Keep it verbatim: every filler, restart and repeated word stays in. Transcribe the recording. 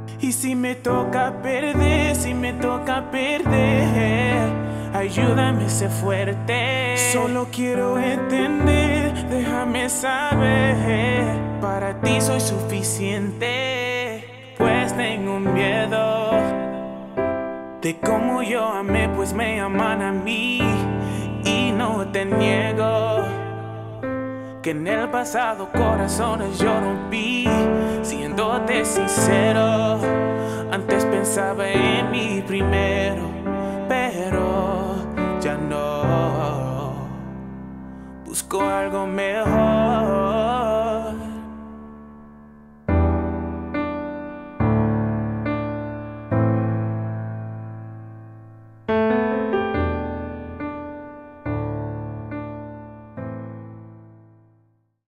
Y si me toca perder, si me toca perder, ayúdame a ser fuerte. Solo quiero entender, déjame saber, para ti soy suficiente. Pues tengo miedo de cómo yo amé, pues me aman a mí. Y no te niego que en el pasado corazones yo rompí. Siéndote sincero, antes pensaba en mí primero, pero ya no. Busco algo mejor.